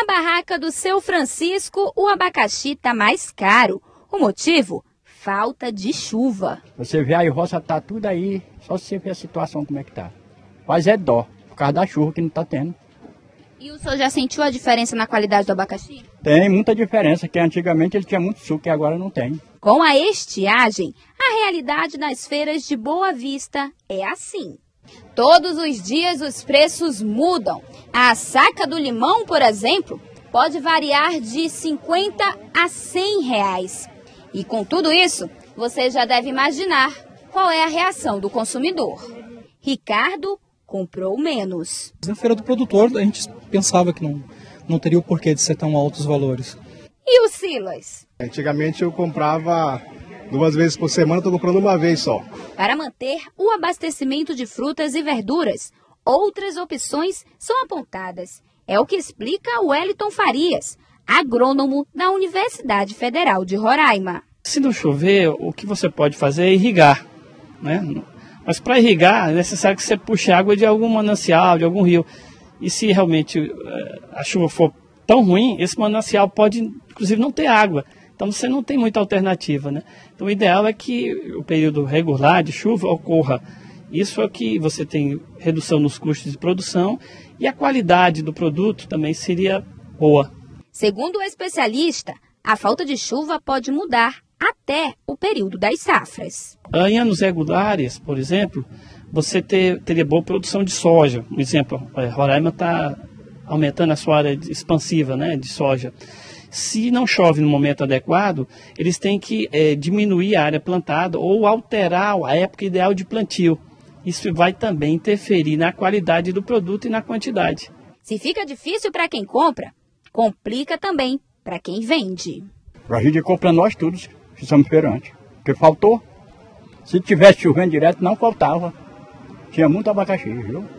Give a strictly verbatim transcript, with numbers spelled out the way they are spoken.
barraca do seu Francisco, o abacaxi está mais caro. O motivo? Falta de chuva. Você vê aí, roça tá tudo aí, só você ver a situação como é que tá. Mas é dó, por causa da chuva que não tá tendo. E o senhor já sentiu a diferença na qualidade do abacaxi? Tem muita diferença, que antigamente ele tinha muito suco e agora não tem. Com a estiagem, a realidade nas feiras de Boa Vista é assim. Todos os dias os preços mudam. A saca do limão, por exemplo, pode variar de cinquenta a cem reais. E com tudo isso, você já deve imaginar qual é a reação do consumidor. Ricardo comprou menos. Na feira do produtor, a gente pensava que não, não teria o porquê de ser tão altos os valores. E o Silas? Antigamente eu comprava duas vezes por semana, estou comprando uma vez só. Para manter o abastecimento de frutas e verduras, outras opções são apontadas. É o que explica o Wellington Farias, agrônomo da Universidade Federal de Roraima. Se não chover, o que você pode fazer é irrigar, né? Mas para irrigar é necessário que você puxe água de algum manancial, de algum rio. E se realmente a chuva for tão ruim, esse manancial pode, inclusive, não ter água. Então você não tem muita alternativa, né? Então o ideal é que o período regular de chuva ocorra. Isso é que você tem redução nos custos de produção e a qualidade do produto também seria boa. Segundo o especialista, a falta de chuva pode mudar até o período das safras. Em anos regulares, por exemplo, você ter, teria boa produção de soja. Por exemplo, a Roraima está aumentando a sua área expansiva, né, de soja. Se não chove no momento adequado, eles têm que é, diminuir a área plantada ou alterar a época ideal de plantio. Isso vai também interferir na qualidade do produto e na quantidade. Se fica difícil para quem compra, complica também para quem vende. A gente compra nós todos que somos feirantes, porque faltou. Se tivesse chovendo direto, não faltava. Tinha muito abacaxi, viu?